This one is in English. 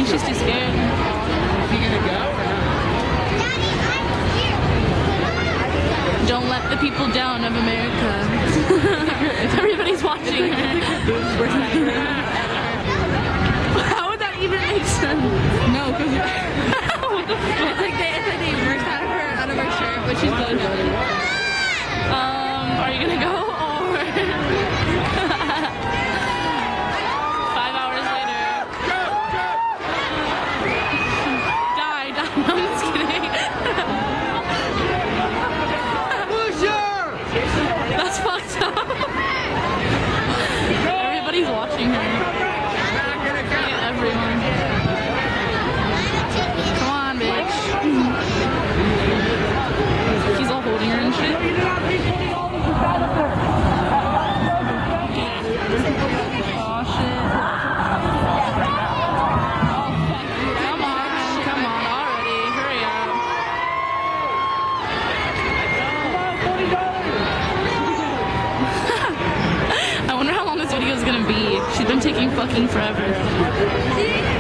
think she's too scared. Is he gonna go or not? Don't let the people down of America. Everybody's watching her. How would that even make sense? No, because What the fuck? it's like they burst out of her shirt, but she's closed out. Are you gonna go or 5 hours later? Die. No, I'm just kidding. That's fucked up. Everybody's watching her. Everyone. Come on, bitch. He's all holding her and shit. Oh shit. Come on already. Hurry up. I wonder how long this video is gonna be. She's been taking fucking forever.